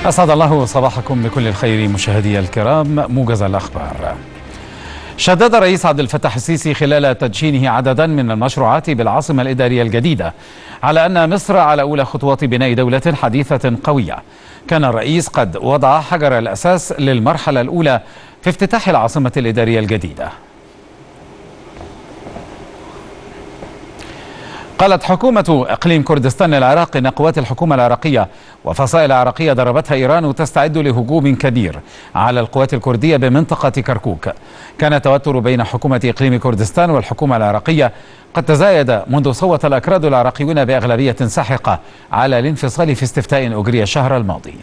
أسعد الله صباحكم بكل الخير مشاهدي الكرام. موجز الأخبار. شدد الرئيس عبد الفتاح السيسي خلال تدشينه عددا من المشروعات بالعاصمة الإدارية الجديدة على أن مصر على أولى خطوات بناء دولة حديثة قوية. كان الرئيس قد وضع حجر الأساس للمرحلة الأولى في افتتاح العاصمة الإدارية الجديدة. قالت حكومة إقليم كردستان العراق إن قوات الحكومة العراقية وفصائل عراقية ضربتها إيران تستعد لهجوم كبير على القوات الكردية بمنطقة كركوك. كان التوتر بين حكومة إقليم كردستان والحكومة العراقية قد تزايد منذ صوت الأكراد العراقيون بأغلبية ساحقة على الانفصال في استفتاء أجري الشهر الماضي.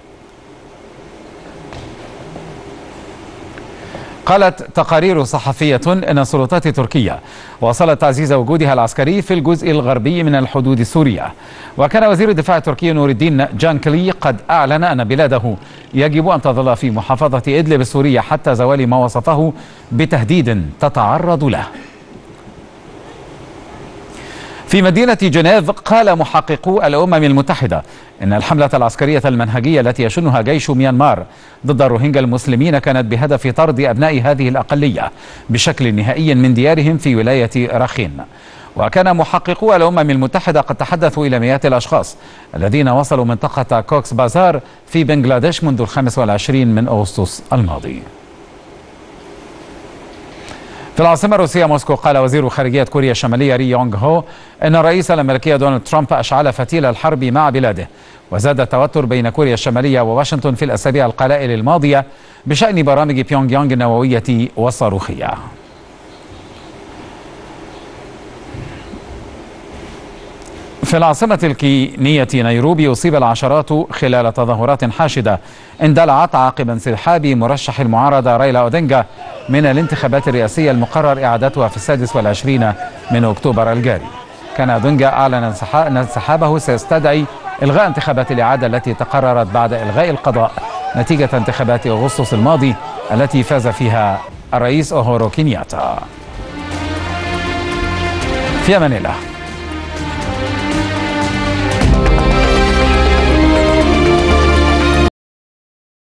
قالت تقارير صحفية أن السلطات التركية واصلت تعزيز وجودها العسكري في الجزء الغربي من الحدود السورية. وكان وزير الدفاع التركي نور الدين جانكلي قد أعلن أن بلاده يجب أن تظل في محافظة إدلب السورية حتى زوال ما وصفه بتهديد تتعرض له. في مدينة جنيف قال محققو الأمم المتحدة إن الحملة العسكرية المنهجية التي يشنها جيش ميانمار ضد الروهينجا المسلمين كانت بهدف طرد أبناء هذه الأقلية بشكل نهائي من ديارهم في ولاية راخين. وكان محققو الأمم المتحدة قد تحدثوا إلى مئات الأشخاص الذين وصلوا منطقة كوكس بازار في بنغلاديش منذ 25 من أغسطس الماضي. في العاصمة الروسية موسكو قال وزير خارجية كوريا الشمالية ري يونغ هو أن الرئيس الأمريكي دونالد ترامب أشعل فتيل الحرب مع بلاده. وزاد التوتر بين كوريا الشمالية وواشنطن في الأسابيع القلائل الماضية بشأن برامج بيونغ يانغ النووية والصاروخية. في العاصمة الكينية نيروبي أصيب العشرات خلال تظاهرات حاشدة اندلعت عقب انسحاب مرشح المعارضة رايلا أودينغا من الانتخابات الرئاسية المقرر إعادتها في 26 من أكتوبر الجاري. كان أودينغا أعلن أن انسحابه سيستدعي إلغاء انتخابات الإعادة التي تقررت بعد إلغاء القضاء نتيجة انتخابات أغسطس الماضي التي فاز فيها الرئيس أوهورو كينياتا. في أمان الله.